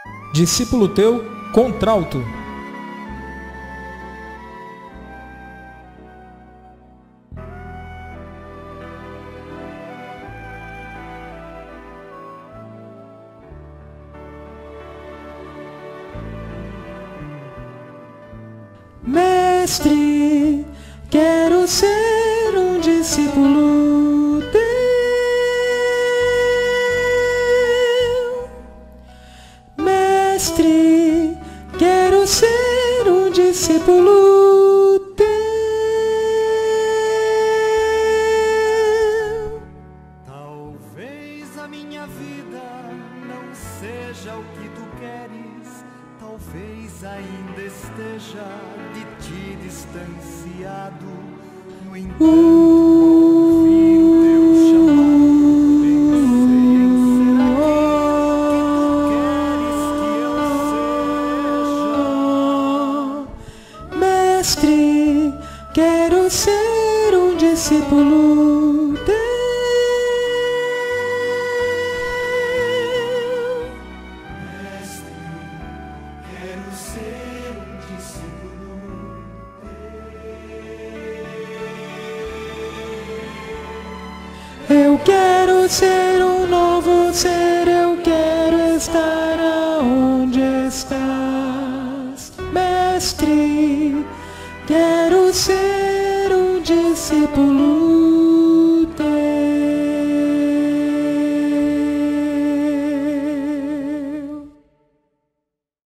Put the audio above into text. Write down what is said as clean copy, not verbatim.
Discípulo teu, Contralto. Mestre, quero ser um discípulo teu. Mestre, quero ser um discípulo teu. Talvez a minha vida não seja o que tu queres, talvez ainda esteja de ti distanciado. No entanto, ouvi o teu chamado, pensei em ser aquele que tu queres que eu seja. Mestre, quero ser um discípulo teu. Mestre, quero ser um discípulo Eu quero ser um novo ser, eu quero estar aonde estás. Mestre, quero ser um discípulo